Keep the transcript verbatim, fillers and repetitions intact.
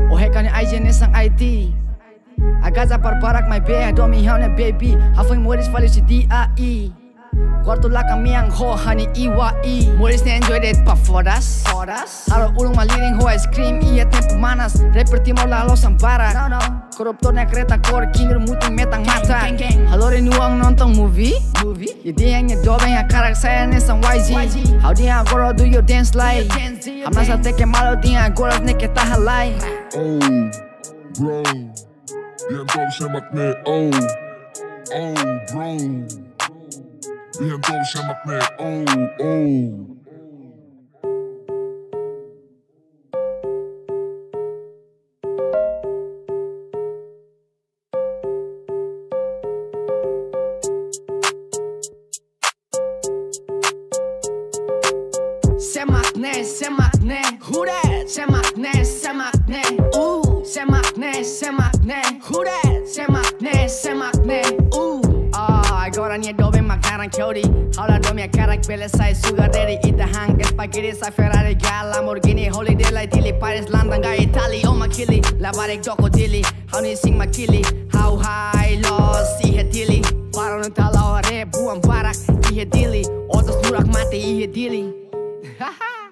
O hekanya I G nesang I T Agaza parparak my bear domi haune baby Hafeng Morris fali si D A I Quarto la kamiang ho hani iwa i Morris ne enjoy det pa fodas Fodas Haro ulung maliring ho ice cream iya tempo manas Reperti mo la los ambara No no Koruptor na kereta kor kingir muting metang mata Halo nuang nonton movie Movie Jadi yang nyedobeng ya karak saya nesang Y Z How dia agora do your dance like Hamna sa teke malo dia agora neke tahalay Oh bro Bien top semak ne oh Oh bro Bien top semak ne oh oh Semakne, semakne, who that? Semakne, semakne, ooh. Semakne, semakne, who that? Semakne, semakne, ooh. Ah, agora nia dobe makaran kyori. Haula do mia karak bele sai sugar daddy. Ita hang spaghetti sai Ferrari gal Lamborghini holiday like Dili Paris London guy Italy oh makili. Labarek doko dili. How ni sing makili. How high loss ihe dili. Para no tala ore buang barak ihe dili. Otos nurak mati ihe dili. Haha